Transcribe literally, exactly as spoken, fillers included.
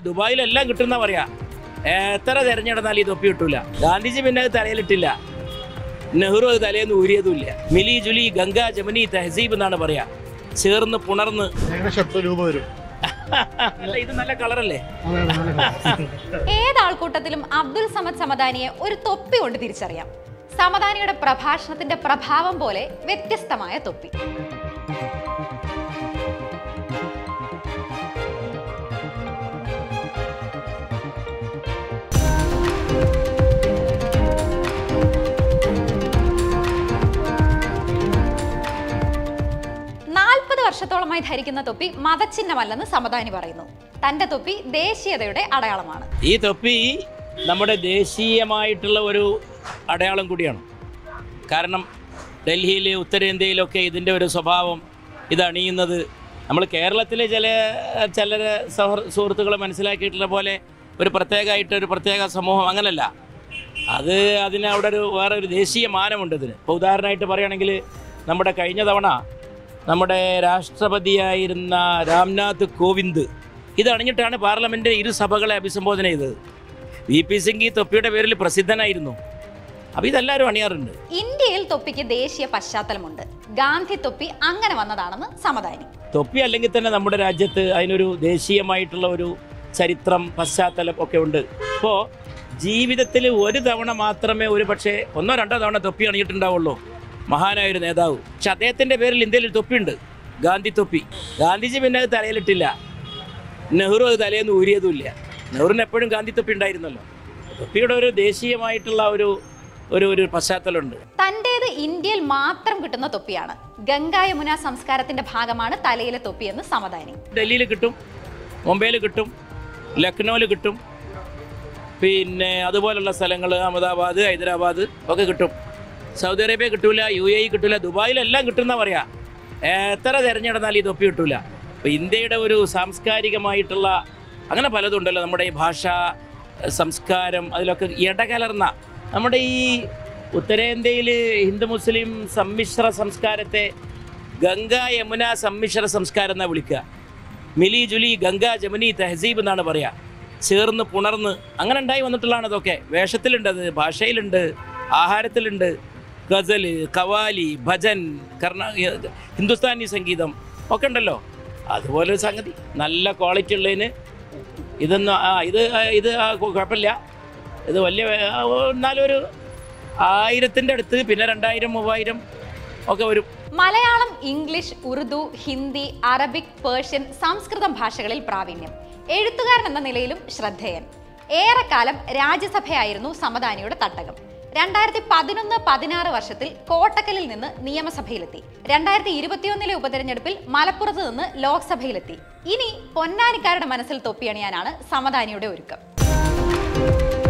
ദുബായിലെല്ലാം കിട്ടുന്ന പറയാ. എത്ര തെരഞ്ഞെടുത്താലും ഈ തൊപ്പി കിട്ടൂല. ഗാന്ധിജി പിന്നെ അത് തലയിലിട്ടില്ല, നെഹ്റു അത് തലേന്ന് ഊരിയതുമില്ല. മിലി ജുലി ഗംഗാ ജമനി തെഹസീബ് എന്നാണ് പറയാ. ചേർന്ന് പുണർന്ന് ഇത് നല്ല കളറല്ലേ. ഏതാൾക്കൂട്ടത്തിലും അബ്ദുൽ സമദ് സമദാനിയെ ഒരു തൊപ്പി കൊണ്ട് തിരിച്ചറിയാം. സമദാനിയുടെ പ്രഭാഷണത്തിന്റെ പ്രഭാവം പോലെ വ്യത്യസ്തമായ തൊപ്പി. നാൽപ്പത് വർഷത്തോളമായി ധരിക്കുന്ന തൊപ്പി മതചിഹ്നമല്ലെന്ന് സമദാനി പറയുന്നു. തന്റെ തൊപ്പി ദേശീയതയുടെ അടയാളമാണ്. ഈ തൊപ്പി നമ്മുടെ ദേശീയമായിട്ടുള്ള ഒരു അടയാളം കൂടിയാണ്. കാരണം ഡൽഹിയിൽ, ഉത്തരേന്ത്യയിലൊക്കെ ഇതിൻ്റെ ഒരു സ്വഭാവം ഇത് അണിയുന്നത് നമ്മൾ കേരളത്തിലെ ചില ചില സുഹൃത്തുക്കളെ മനസ്സിലാക്കിയിട്ടുള്ള പോലെ ഒരു പ്രത്യേകമായിട്ട് ഒരു പ്രത്യേക സമൂഹം അങ്ങനല്ല. അത് അതിന് അവിടെ ഒരു വേറെ ഒരു ദേശീയ മാനമുണ്ട് ഇതിന്. ഇപ്പോൾ ഉദാഹരണമായിട്ട് പറയുകയാണെങ്കിൽ നമ്മുടെ കഴിഞ്ഞ തവണ നമ്മുടെ രാഷ്ട്രപതിയായിരുന്ന രാംനാഥ് കോവിന്ദ് ഇത് അണിഞ്ഞിട്ടാണ് പാർലമെൻറ്റ് ഇരു സഭകളെ അഭിസംബോധന ചെയ്തത്. വി പി സിംഗ് ഈ തൊപ്പിയുടെ പേരിൽ പ്രസിദ്ധനായിരുന്നു. അപ്പോൾ ഇതെല്ലാവരും അണിയാറുണ്ട്. ഇന്ത്യയിൽ തൊപ്പിക്ക് ദേശീയ പശ്ചാത്തലമുണ്ട്. ഗാന്ധി തൊപ്പി അങ്ങനെ വന്നതാണെന്ന് സമദാനി. തൊപ്പി അല്ലെങ്കിൽ തന്നെ നമ്മുടെ രാജ്യത്ത് അതിനൊരു ദേശീയമായിട്ടുള്ള ഒരു ചരിത്രം, പശ്ചാത്തലം ഒക്കെ ഉണ്ട്. ഇപ്പോൾ ജീവിതത്തിൽ ഒരു തവണ മാത്രമേ ഒരു പക്ഷേ ഒന്നോ രണ്ടോ തവണ തൊപ്പി അണിഞ്ഞിട്ടുണ്ടാവുള്ളൂ മഹാനായൊരു നേതാവ്. പക്ഷെ അദ്ദേഹത്തിൻ്റെ പേരിൽ ഇന്ത്യയിൽ ഒരു തൊപ്പിയുണ്ട്, ഗാന്ധി തൊപ്പി. ഗാന്ധിജി പിന്നെ അത് തലയിലിട്ടില്ല, നെഹ്റു അത് തലേന്ന് ഊരിയതുമില്ല. നെഹ്റുവിന് എപ്പോഴും ഗാന്ധി തൊപ്പി ഉണ്ടായിരുന്നല്ലോ. തൊപ്പിയുടെ ഒരു ദേശീയമായിട്ടുള്ള ഒരു ഒരു ഒരു പശ്ചാത്തലമുണ്ട്. തൻ്റേത് ഇന്ത്യയിൽ മാത്രം കിട്ടുന്ന തൊപ്പിയാണ്. ഗംഗാ യമുന സംസ്കാരത്തിന്റെ ഭാഗമാണ് തലയിലെ തൊപ്പി എന്ന് സമദാനി. ഡൽഹിയിൽ കിട്ടും, മുംബൈയിൽ കിട്ടും, ലക്നൗവിൽ കിട്ടും, പിന്നെ അതുപോലുള്ള സ്ഥലങ്ങൾ അഹമ്മദാബാദ്, ഹൈദരാബാദ് ഒക്കെ കിട്ടും. സൗദി അറേബ്യ കിട്ടൂല, യു എ ഇ കിട്ടൂല, ദുബായിലെല്ലാം കിട്ടുന്ന പറയാ. എത്ര തിരഞ്ഞെടുത്താലും ഈ തൊപ്പി കിട്ടൂല. അപ്പോൾ ഇന്ത്യയുടെ ഒരു സാംസ്കാരികമായിട്ടുള്ള അങ്ങനെ പലതും ഉണ്ടല്ലോ. നമ്മുടെ ഈ ഭാഷ, സംസ്കാരം, അതിലൊക്കെ ഇടകലർന്ന നമ്മുടെ ഈ ഉത്തരേന്ത്യയിൽ ഹിന്ദു മുസ്ലിം സമ്മിശ്ര സംസ്കാരത്തെ ഗംഗാ യമുന സമ്മിശ്ര സംസ്കാരം എന്നാണ് വിളിക്കുക. മിലി ജുലി ഗംഗാ ജമനി തെഹസീബ് എന്നാണ് പറയുക. ചേർന്ന് പുണർന്ന് അങ്ങനെ ഉണ്ടായി വന്നിട്ടുള്ളതാണ് ഇതൊക്കെ. വേഷത്തിലുണ്ട്, അത് ഭാഷയിലുണ്ട്, ആഹാരത്തിലുണ്ട്. ഗസൽ, കവാലി, ഭജൻ, കർണാ ഹിന്ദുസ്ഥാനി സംഗീതം ഒക്കെ ഉണ്ടല്ലോ. അതുപോലെ ഒരു സംഗതി നല്ല ക്വാളിറ്റി ഉള്ളതിന് ഇതൊന്നും ആ ഇത് ഇത് കുഴപ്പമില്ല. ഇത് വലിയ എന്നാലും ഒരു ആയിരത്തിൻ്റെ അടുത്ത്, പിന്നെ രണ്ടായിരം മൂവായിരം ഒക്കെ വരും. Malayalam, English, Urdu, Hindi, Arabic, Persian, സംസ്കൃതം ഭാഷകളിൽ പ്രാവീണ്യം. എഴുത്തുകാരൻ എന്ന നിലയിലും ശ്രദ്ധേയൻ. ഏറെക്കാലം രാജ്യസഭയായിരുന്നു സമദാനിയുടെ തട്ടകം. രണ്ടായിരത്തി പതിനൊന്ന് പതിനാറ് വർഷത്തിൽ കോട്ടക്കലിൽ നിന്ന് നിയമസഭയിലെത്തി. രണ്ടായിരത്തി ഇരുപത്തിയൊന്നിലെ ഉപതെരഞ്ഞെടുപ്പിൽ മലപ്പുറത്ത് നിന്ന് ലോക്സഭയിലെത്തി. ഇനി പൊന്നാനിക്കാരുടെ മനസ്സിൽ തൊപ്പിയണിയാനാണ് സമദാനിയുടെ ഒരുക്കം.